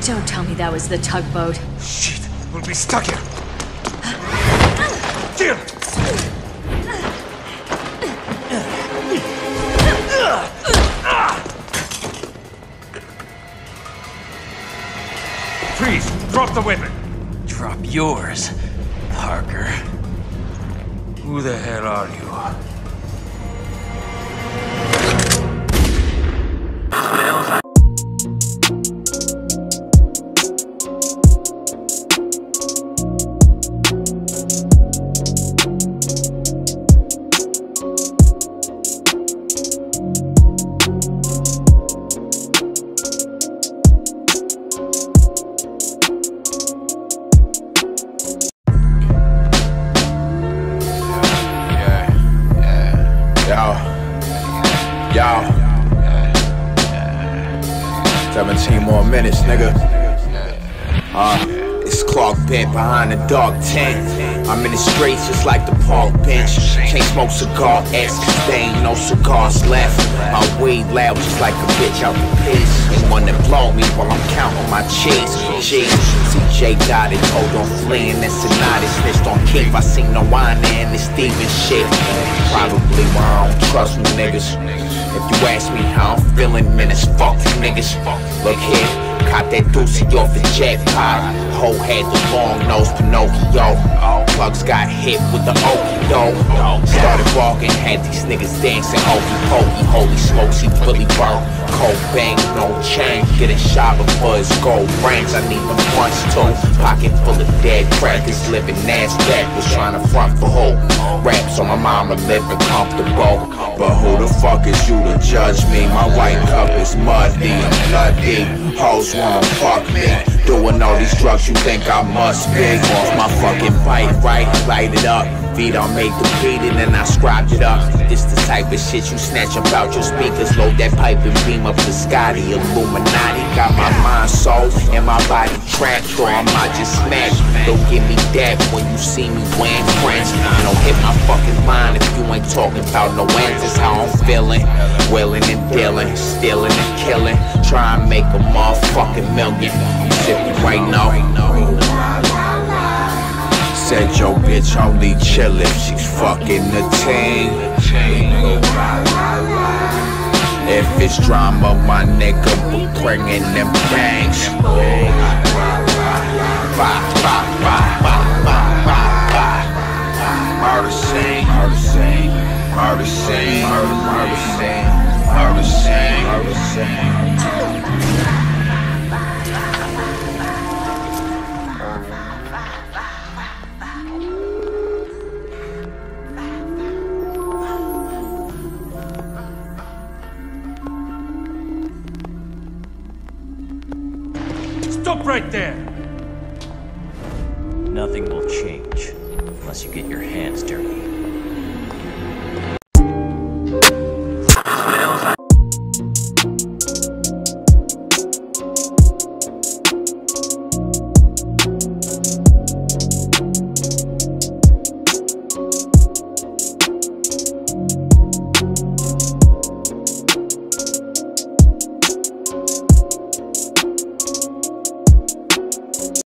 Don't tell me that was the tugboat. Shit, we'll be stuck here. Kill! Freeze! Drop the weapon! Drop yours, Parker. Who the hell are you? Yo, 17 more minutes, nigga. It's Clark bent behind the dark tent. I'm in the streets just like the park bench. Can't smoke cigar, ass stain, no cigars left. My weed loud just like a bitch out the piss. Ain't one that blow me while I'm counting my cheese. CJ got it, told on fleeing, that's a night. Snitched on Keith, I seen no wine in this Steven shit. Probably why I don't trust me niggas. If you ask me how I'm feeling, man, it's fuck you niggas. Look here, caught that doozy off the jackpot. Ho had the long nose Pinocchio. Plugs got hit with the okey doke. Started walking, had these niggas dancing hokey pokey. Holy smokes, he really burnt. Cold bang, no chain. Get a shot before his gold rings. I need them punch too. Pocket full of dead crackers, living NASDAQ. Was trying to front for who? Raps on my mama living comfortable. But who the fuck is you to judge me? My white cup is muddy and bloody. Hoes wanna fuck me. Doing all these drugs, you think I must be off my fucking bike, right? Light it up. Feet on made the beat and then I scribed it up. This the type of shit you snatch about your speakers. Load that pipe and beam up the Scotty. Illuminati got my mind soul and my body trapped, or I might just smash. Don't give me that when you see me wearing French. Don't hit my fucking line if you ain't talking about no answers. How I'm feeling, willing and dealing, stealing and killing. Try and make a motherfucking million. Sipping right now. Said your bitch only chill if she's fucking the team. If it's drama, my nigga, we bringing them bangs. Murder scene, murder scene, murder scene, murder scene, murder scene, murder scene. Stop right there! Nothing will change unless you get your hands dirty.